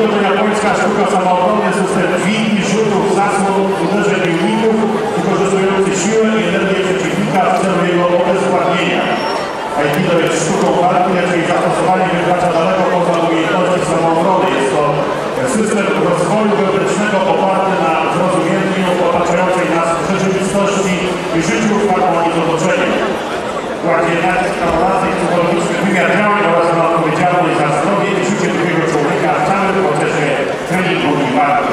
dowodzenia Polska Sztuka Samoobrony, system dźwigni, rzutów, zasłon, uderzeń uników, wykorzystujący siłę i energię przeciwnika w celu jego obezwładnienia. Aikido jest sztuką walki, lecz jej zastosowanie wykracza daleko poza umiejętności samoobrony. Jest to system rozwoju wewnętrznego oparty na zrozumieniu otaczającej nas rzeczywistości i życiu w harmonii z otoczeniem. Kładzie nacisk na moralny i psychologiczny wymiar działań oraz na odpowiedzialność za zdrowie i życie drugiego człowieka w całym procesie treningu i walki.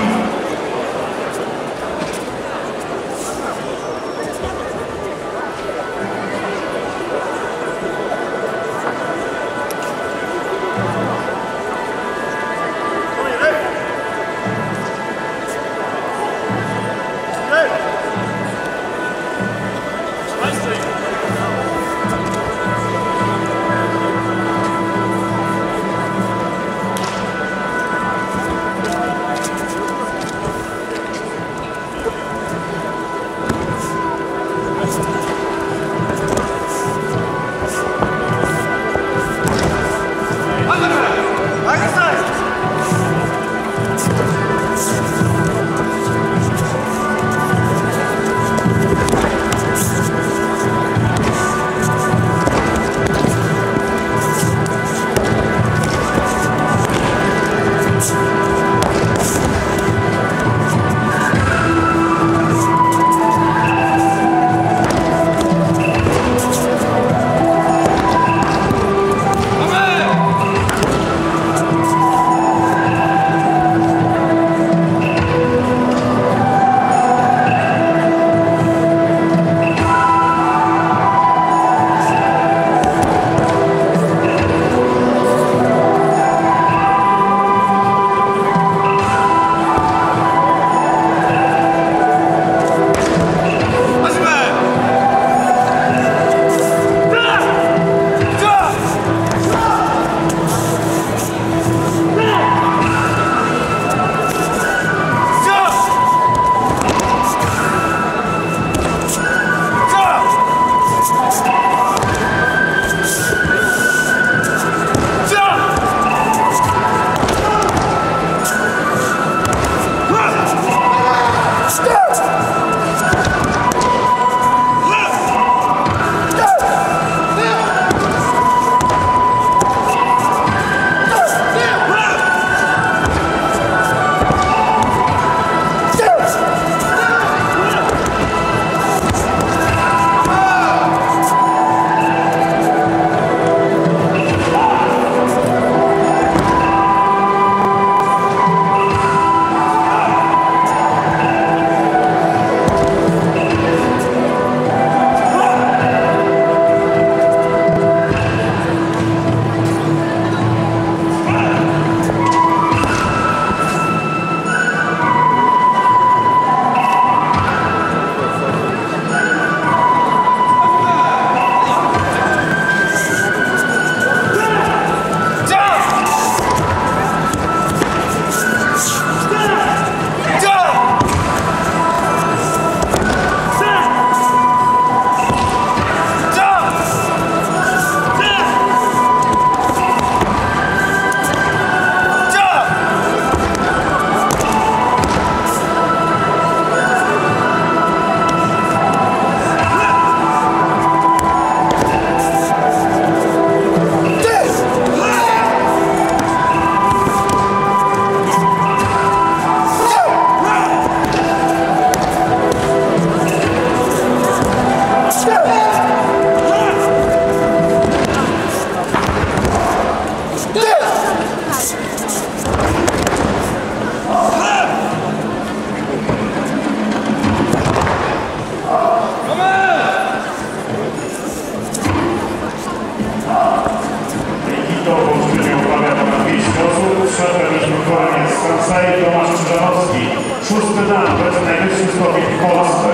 Szósty dan, to jest najwyższy stopień w Polsce.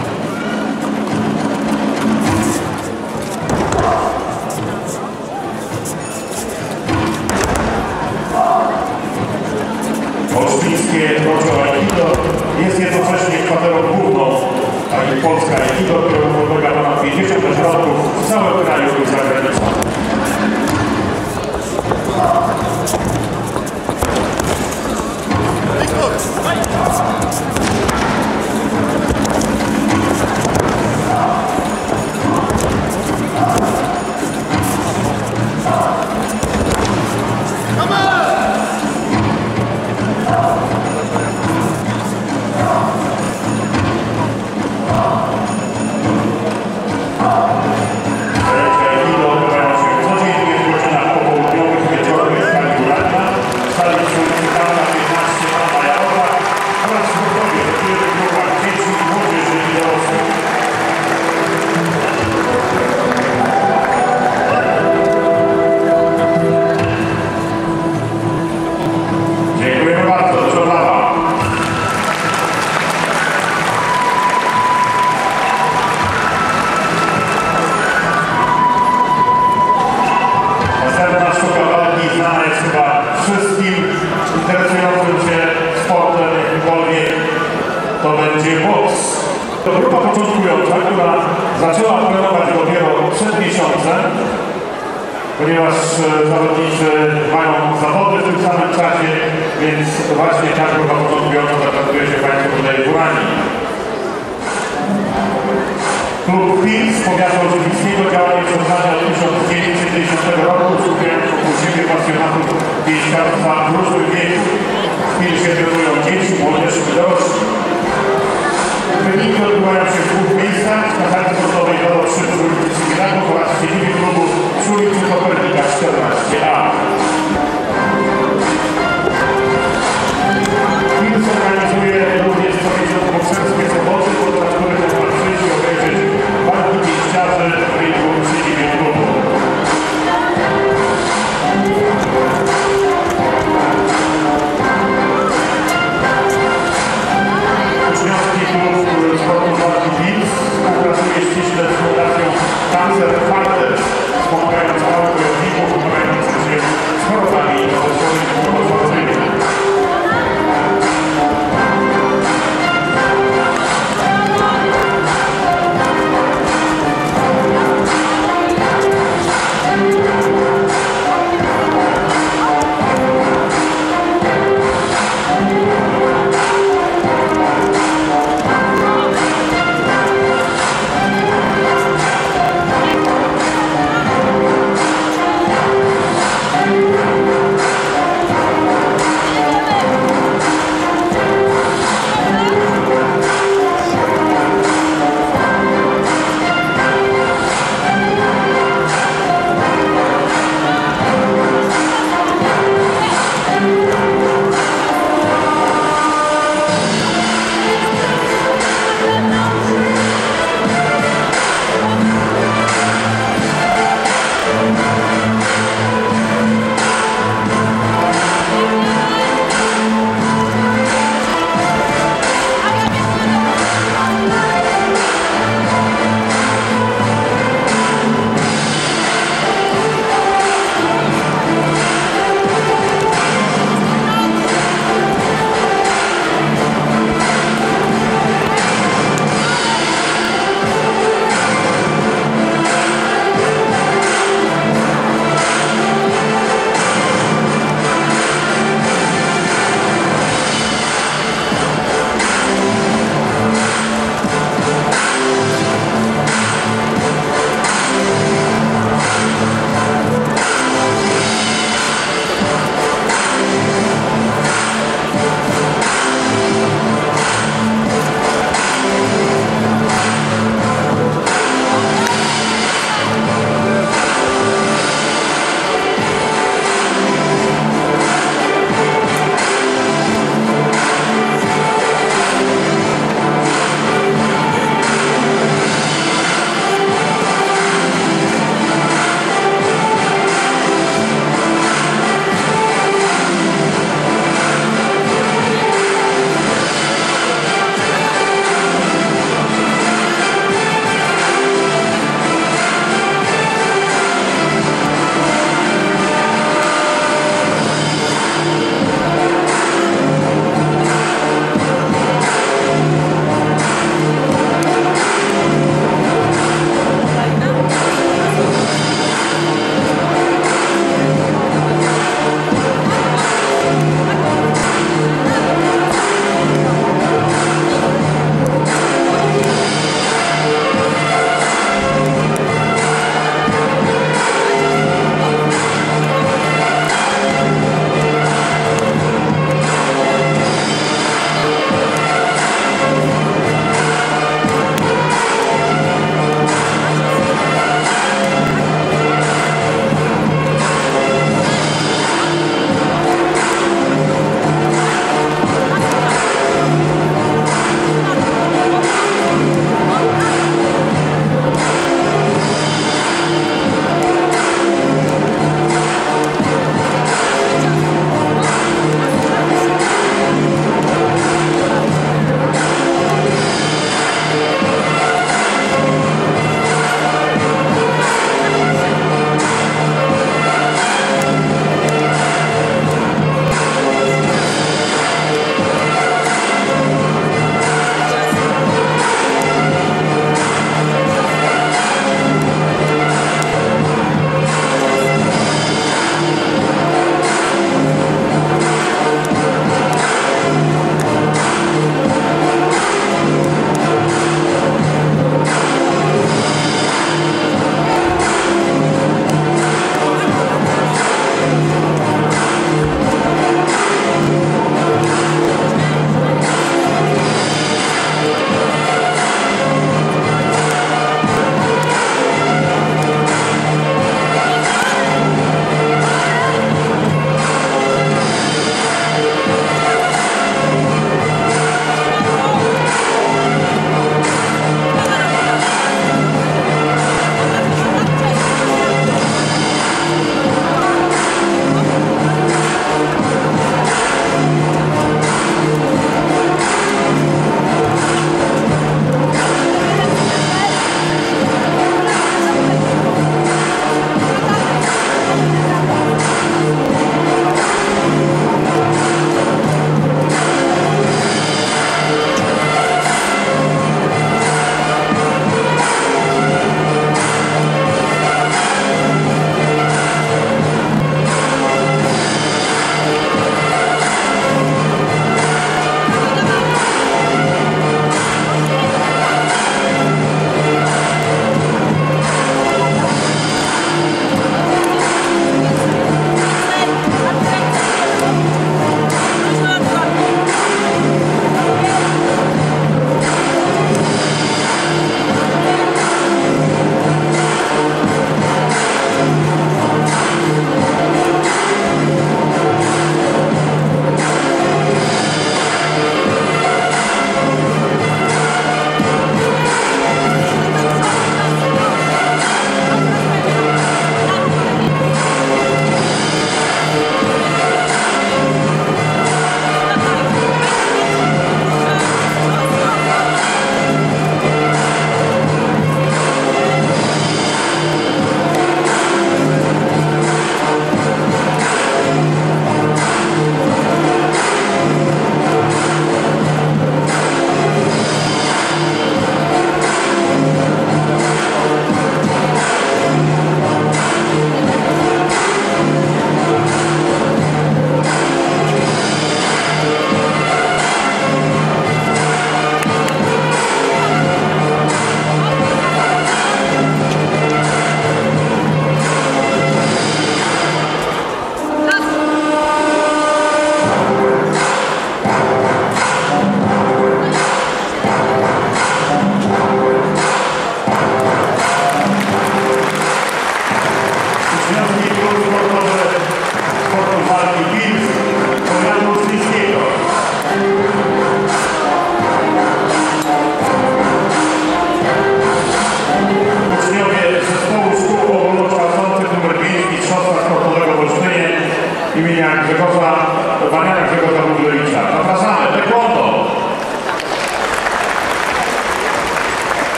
Olsztyńskie Dojo Aikido jest jednocześnie kwaterą główną, a i Polska Aikido, którą podlega ponad 50 ośrodków w całym kraju i za granicą. To grupa początkująca, która zaczęła trenować dopiero przed miesiącem, ponieważ zawodnicy mają zawody w tym samym czasie, więc właśnie ta grupa początkująca zaprezentuje się Państwu tutaj w Uranii. Klub PIL z powiatu oczywiskiego działa nieprzesadnie od 1910 roku, skupiając wokół siebie pasjonatów pięściarstwa w różnym wieku. W PIL się trenują dzieci, młodzież i dorośli. Wyniki odbywają się w dwóch miejscach, na hali sportowej Dolo 3 przy ulicy Similaków oraz w siedzibie klubu przy ulicy Kopernika 14a. PIL zorganizuje również co miesiąc bokserskie soboty, podczas których można przyjść i obejrzeć walki pięściarzy w ringu w siedzibie klubu. Uczniowski klub sportu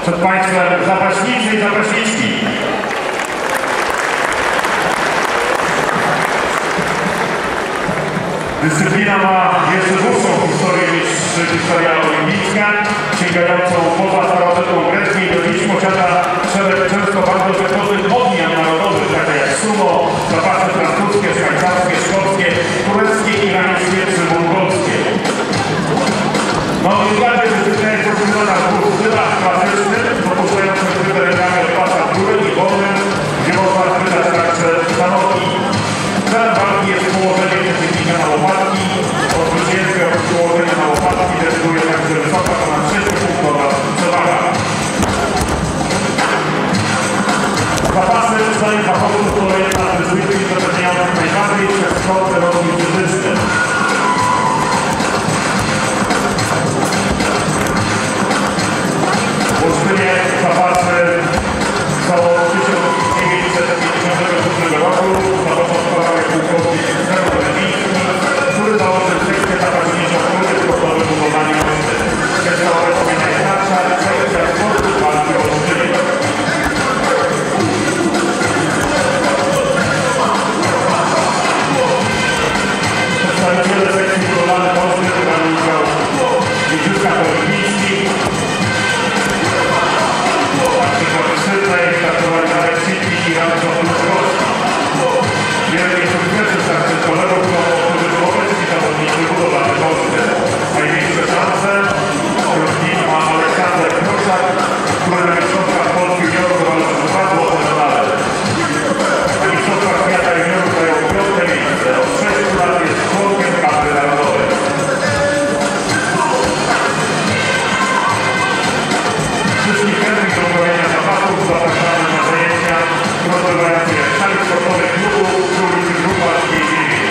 Przed Państwem zapaśnicy i zapaśniczki. Dyscyplina ma jeszcze dłuższą historię niż historia olimpijska, sięgającą poza starożytną Grecję i do dziś posiada szereg często bardzo wygodnych odmian narodowych, takie jak sumo, zapasy francuskie, szwajcarskie, szkockie, tureckie, irańskie czy mongolskie. No i bardziej dyscyplina jest rozwiązana w dwóch stylach klasycznym, dopuszczającym chwytę rękami od pasa w górę i wolnym, gdzie można chwytać także za nogi. Celem walki jest położenie przeciwnika na łopatki. O zwycięstwie od położenia na łopatki decyduje także wysoka ponad 6 punktów przewaga. Zapasy zdaniem fachowców to jedna z dyscyplin zapewniających najbardziej wszechstronny rozwój fizyczny. W Olsztynie zapasy są 1957 roku na początkowej pułkownik który założył sekcję zapaśniczą w klubie sportowym budowaniu Olsztyny. Jest to obecnie najstarsza sekcja sportu walki o Olsztynie. Przedstawiciele sekcji budowlanej Polski brali udział w igrzyskach olimpijskich. Sydney startowali na Meksiki i Rancho Polski. Wielkie sukcesy starczy kolegów, którzy są obecni zawodnicy budowlany Polscy. Największe szanse wśród nich ma Aleksander Kroczak, który na mistrzostwach Polski juniorów zawalczył 2 złote medale. Na mistrzostwach świata juniorów zajął 5. miejsce. Od 6 lat jest członkiem kadry narodowej. Wszystkich chętnych do uprawiania zapasów zapraszamy na zajęcia rozwijające się w sali sportowej klubu przy ulicy Grubackiej 9.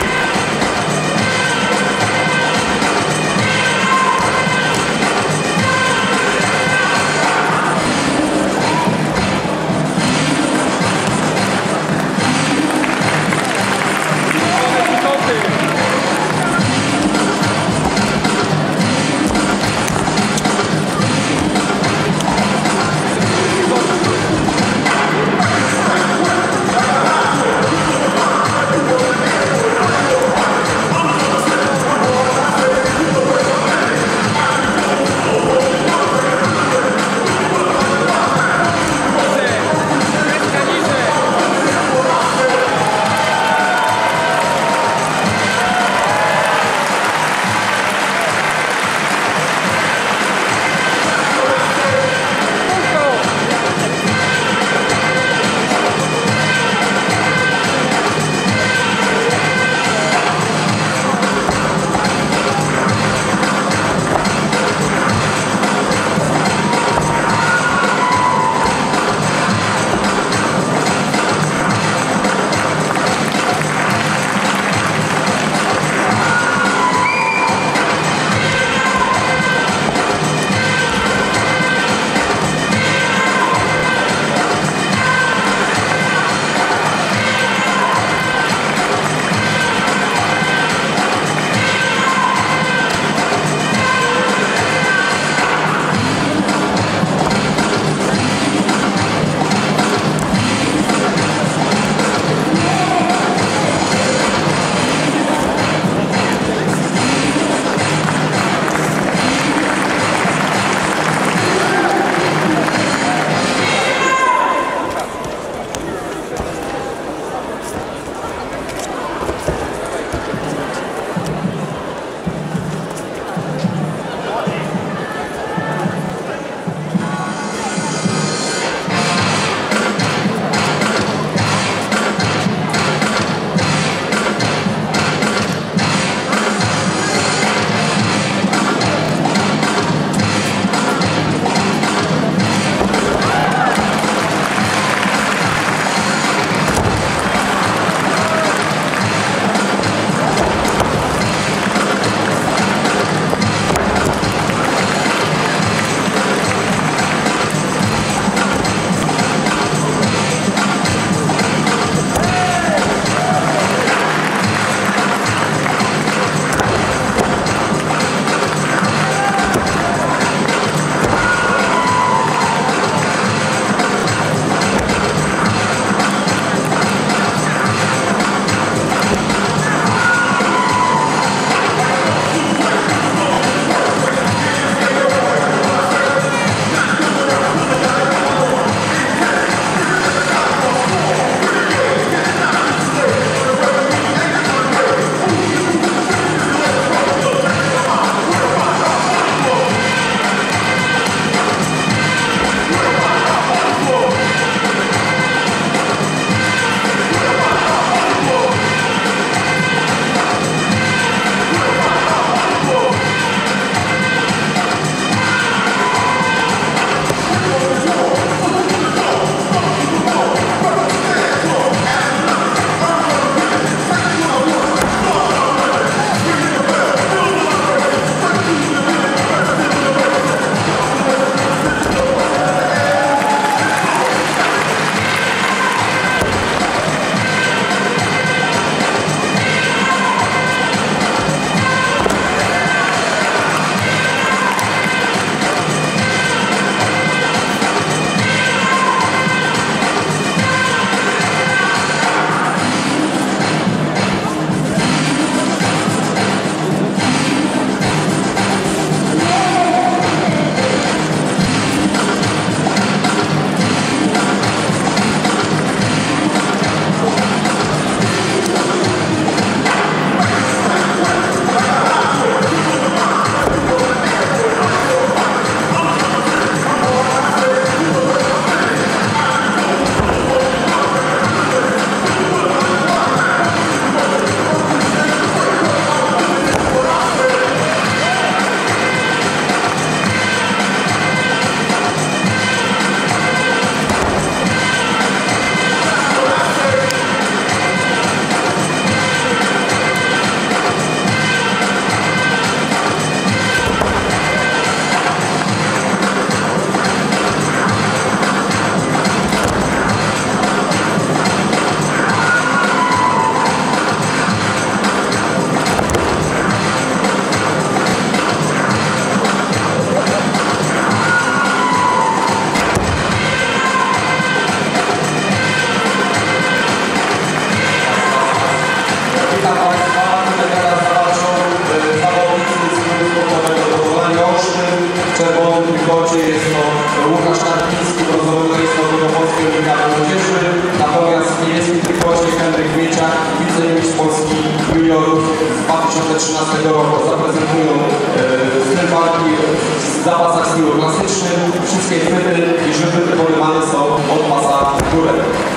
jest to Łukasz Narkiński, brązowy medalista ogólnopolskiej olimpiady młodzieży, natomiast w niebieskim trykocie Henryk Mieciak, wicemistrz Polski juniorów z 2013 roku, zaprezentują styl walki w zapasach stylu klasycznym. Wszystkie chwyty i żywy wykonywane są od pasa w górę.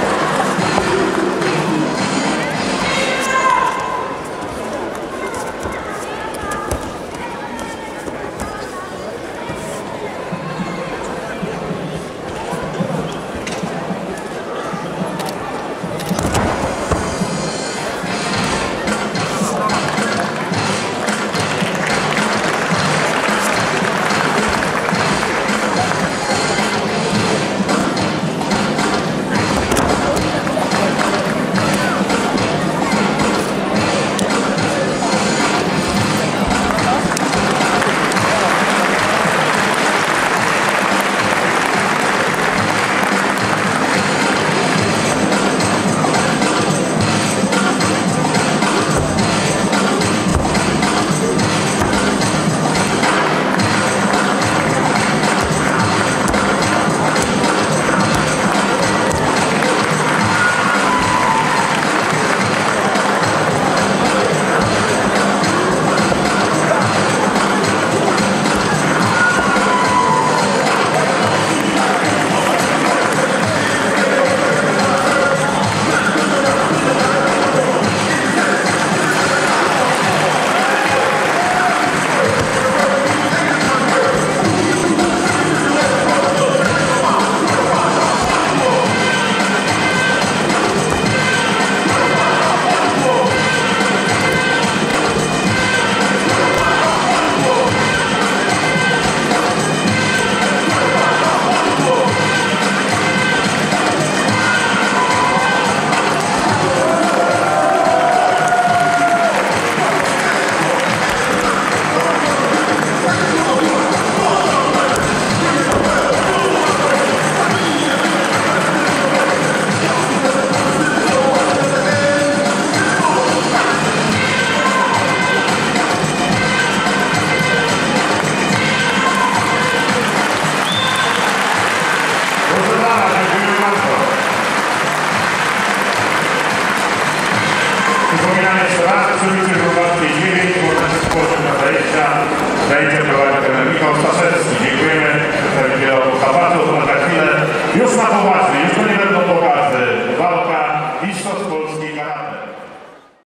Przypominam jeszcze raz, przybycie Chorwackiej 9, możecie spojrzeć na zajęcia. Zajęcia prowadzi trener Michał Staszewski. Dziękujemy przedstawicielom Zapatu. Za chwilę już na poważnie.